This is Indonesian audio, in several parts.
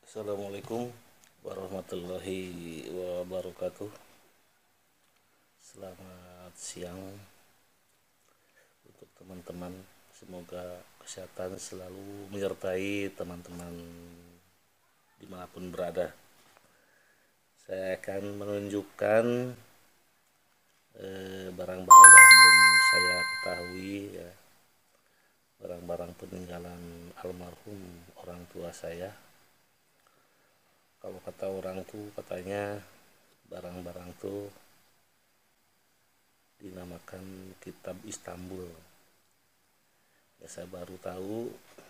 Assalamualaikum warahmatullahi wabarakatuh. Selamat siang untuk teman-teman. Semoga kesehatan selalu menyertai teman-teman dimanapun berada. Saya akan menunjukkan barang-barang yang belum saya ketahui ya, barang-barang peninggalan almarhum orang tua saya. Kalau kata orang tuh katanya barang-barang tuh dinamakan kitab Istanbul. Ya, saya baru tahu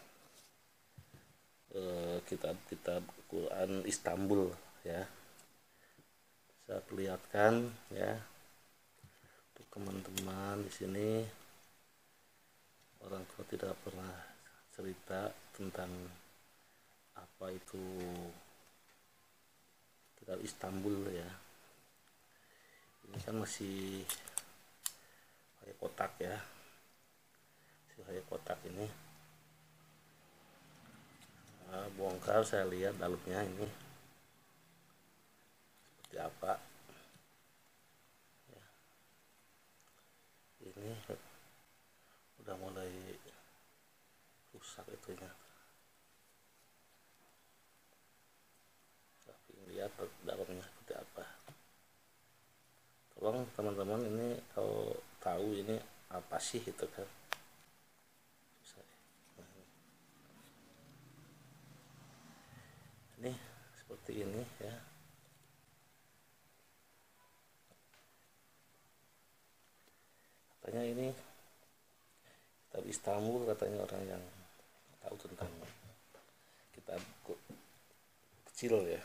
kitab-kitab Quran Istanbul ya. Saya perlihatkan ya untuk teman-teman di sini. Orang tua tidak pernah cerita tentang apa itu kitab Istanbul ya. Ini kan masih pakai kotak ya, masih pakai kotak ini. Nah, bongkar, saya lihat dalamnya ini seperti apa ya. Ini udah mulai rusak itunya, tapi lihat dalamnya seperti apa. Tolong teman-teman ini kalau tahu ini apa sih itu kan. Ini seperti ini ya. Katanya ini kitab Istanbul, katanya orang yang tahu tentang kitab kecil ya.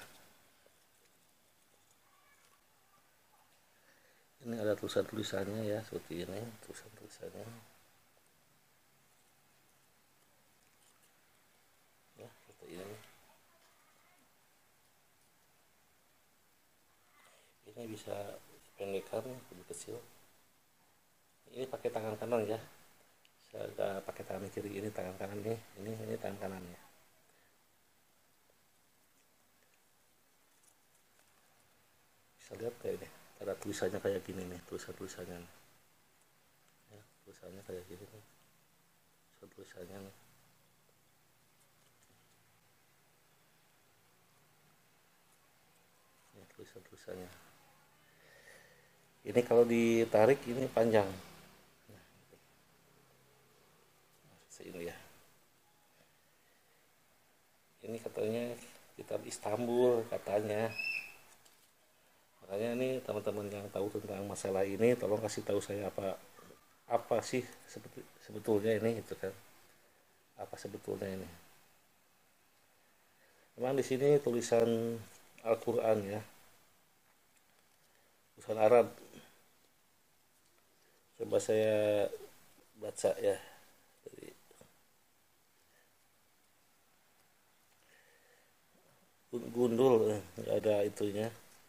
Ini ada tulisan-tulisannya ya, seperti ini tulisan-tulisannya ya, seperti ini. Ini bisa pendekkan lebih kecil. Ini pakai tangan kanan ya, saya udah pakai tangan kiri. Ini tangan kanan nih, ini tangan kanannya. Bisa lihat kayak ini, ada tulisannya kayak gini nih, tulisannya ya, tulisannya kayak gini nih, tulisannya nih. Ini tulisannya. Ini kalau ditarik ini panjang. Ini ya. Ini katanya kitab Istanbul katanya. Makanya ini teman-teman yang tahu tentang masalah ini tolong kasih tahu saya apa sih sebetulnya ini itu kan. Apa sebetulnya ini? Memang di sini tulisan Al-Qur'an ya. Tulisan Arab. Coba saya baca ya. Gundul, nggak ada itunya,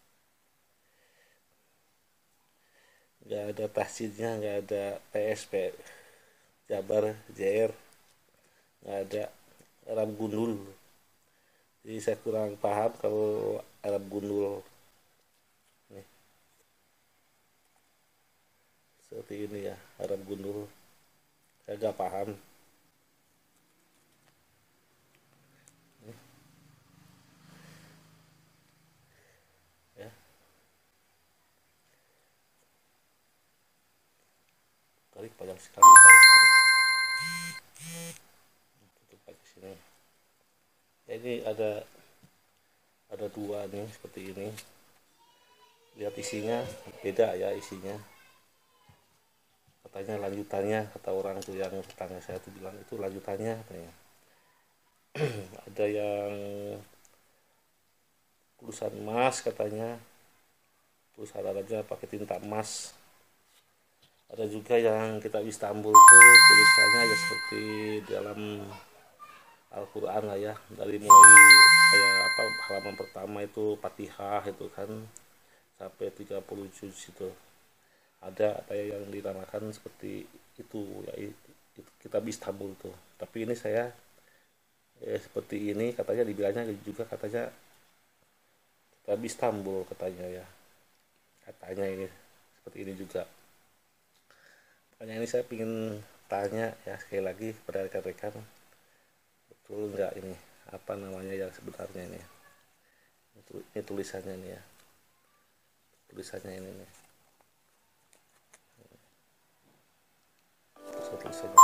nggak ada tahsinnya, nggak ada PSP, Jabar, JR, nggak ada. Arab gundul. Jadi saya kurang paham kalau Arab gundul. Nih, seperti ini ya, Arab gundul. Saya nggak paham. Nih, ya, tarik panjang sekali tarik. Tutup pakai sini. Ya, ini ada dua nih seperti ini. Lihat isinya beda ya isinya. Katanya lanjutannya, kata orang tuh yang tetangga saya tuh bilang itu lanjutannya katanya. Ada yang tulisan emas katanya, tulisan Arabnya pakai tinta emas. Ada juga yang kitab Istanbul itu tulisannya ya seperti dalam Al-Quran lah ya, dari mulai kayak apa halaman pertama itu Fatihah itu kan sampai 30 juz itu. Ada yang dinamakan seperti itu ya, itu kitab Istanbul tuh. Tapi ini saya seperti ini katanya, dibilangnya juga katanya kitab Istanbul katanya ya, katanya ini seperti ini juga. Makanya ini saya ingin tanya ya sekali lagi kepada rekan-rekan, betul nggak ini apa namanya yang sebenarnya ini? Ini tulisannya nih ya, tulisannya ini nih, tulisannya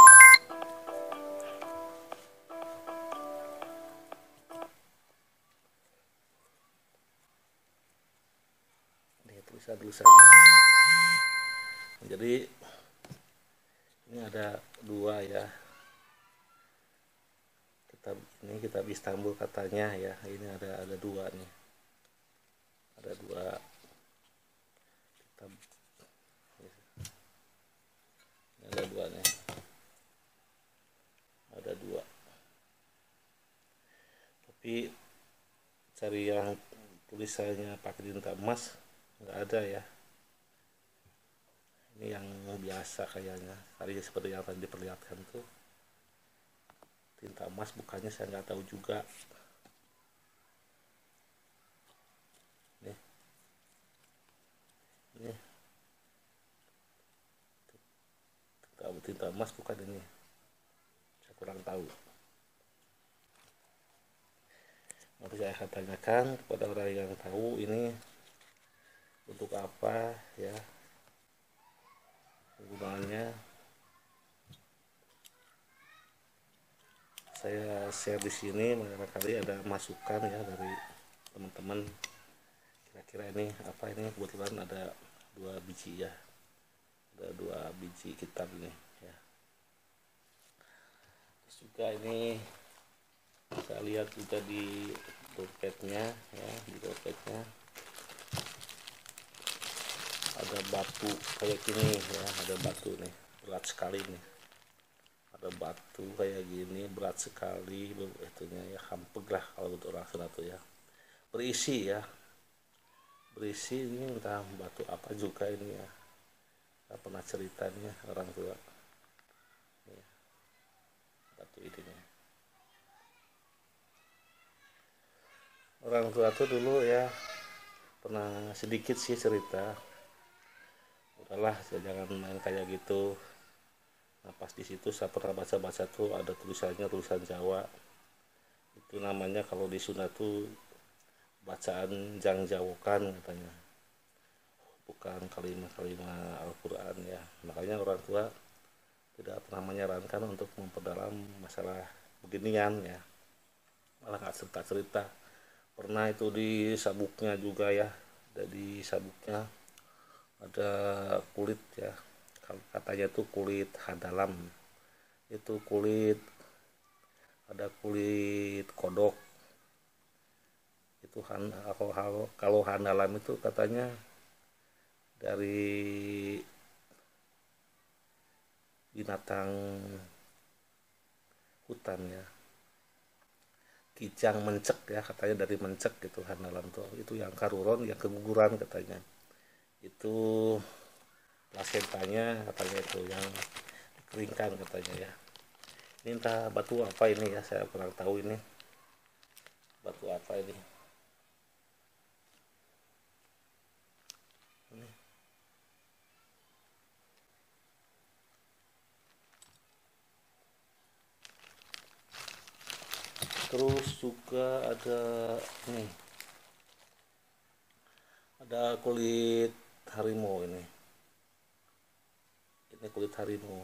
ini, tulisannya. Jadi ini ada dua ya, kitab Istanbul katanya ya, ini ada dua nih, ada dua kitab, ini ada dua nih, ada dua, tapi cari yang tulisannya pakai tinta emas nggak ada ya. Ini yang biasa kayaknya, tadi seperti yang tadi diperlihatkan tuh tinta emas, bukannya saya nggak tahu juga. Nih, ini tinta emas bukan ini, saya kurang tahu. Nanti saya akan tanyakan kepada orang yang tahu ini untuk apa ya penggunaannya. Saya share di sini, barangkali ada masukan ya dari teman-teman, kira-kira ini apa ini. Kebetulan ada 2 biji ya, ada 2 biji kitab ini ya. Terus juga ini saya lihat juga di dompetnya ya, di dompetnya ada batu kayak gini ya, ada batu nih berat sekali nih, ada batu kayak gini berat sekali itunya ya, hampeg lah kalau untuk orang sana tuh ya, berisi ya, berisi ini entah batu apa juga ini ya, nggak pernah ceritanya orang tua ya, batu ini nih. Orang tua tuh dulu ya pernah sedikit sih cerita, udahlah jangan main kayak gitu. Nah pas di situ saya pernah baca-baca tuh ada tulisannya, tulisan Jawa, itu namanya kalau di Sunda tuh bacaan jangjawokan katanya, bukan kalimat-kalimat Al-Quran ya. Makanya orang tua tidak pernah menyarankan untuk memperdalam masalah beginian ya, malah nggak cerita-cerita. Pernah itu di sabuknya juga ya, ada di sabuknya ada kulit ya, katanya tuh kulit hadalam, itu kulit, ada kulit kodok itu kalau handalam itu katanya dari binatang hutan ya, kijang mencek ya, katanya dari mencek gitu handalam tuh, itu yang karuron yang keguguran katanya, itu plasentanya katanya itu yang dikeringkan katanya ya. Ini entah batu apa ini ya, saya kurang tahu ini batu apa ini. Terus juga ada nih, ada kulit harimau ini kulit harimau.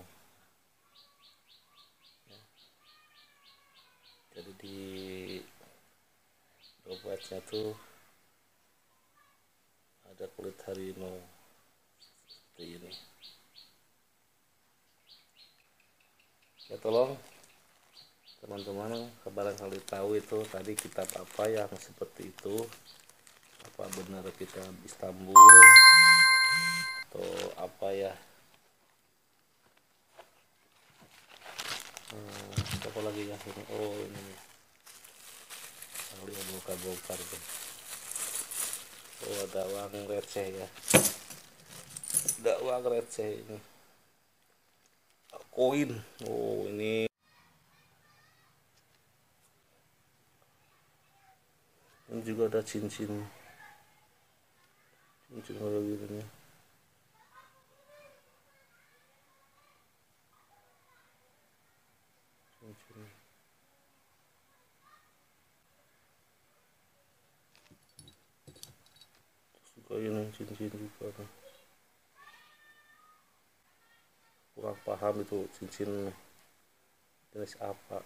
Jadi di dompetnya tuh ada kulit harimau seperti ini. Ya tolong teman-teman barangkali tahu itu tadi kitab apa yang seperti itu, apa benar kitab Istanbul atau apa ya. Apa lagi ya ini, oh ini kali bongkar-bongkar tuh. Oh ada uang receh ya, ada uang receh ini, koin. Oh ini juga ada cincin kayak gini. Cincin. Terus juga ini cincin juga nih. Kurang paham itu cincin jenis apa.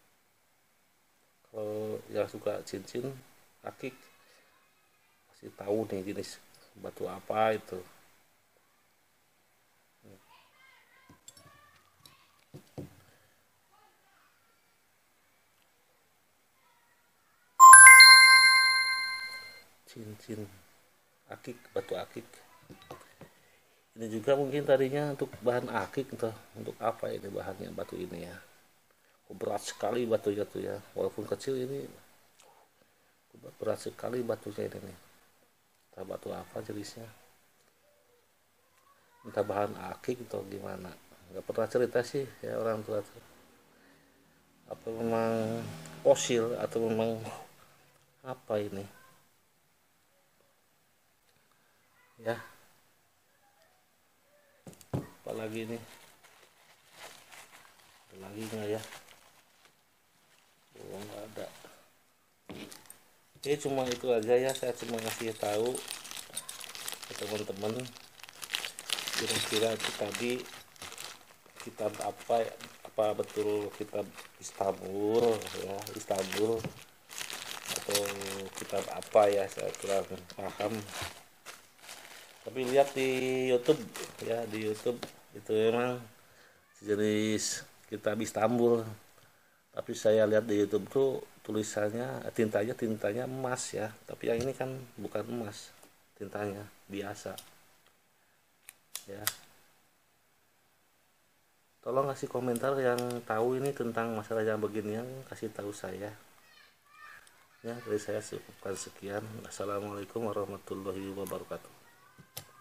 Kalau yang suka cincin akik pasti tahu nih jenis batu apa itu. Cincin akik, batu akik. Ini juga mungkin tadinya untuk bahan akik, entah untuk apa ini bahannya batu ini ya. Berat sekali batunya tuh ya, walaupun kecil ini berat sekali batunya ini nih. Entah batu apa jenisnya, entah bahan akik atau gimana, nggak pernah cerita sih ya orang tua tuh. Apa memang fosil atau memang apa ini ya. Apalagi ini ada lagi nggak ya? Oh, nggak ada. Ini cuma itu aja ya, saya cuma ngasih tahu ke teman-teman kira-kira itu tadi kitab apa betul kitab Istanbul ya, Istanbul atau kitab apa ya, saya kurang paham. Tapi lihat di YouTube ya, di YouTube itu memang sejenis kitab Istanbul. Tapi saya lihat di YouTube tuh tulisannya tintanya emas ya, tapi yang ini kan bukan emas, tintanya biasa ya. Tolong kasih komentar yang tahu ini tentang masalah yang beginian, kasih tahu saya ya. Dari saya cukupkan sekian. Assalamualaikum warahmatullahi wabarakatuh.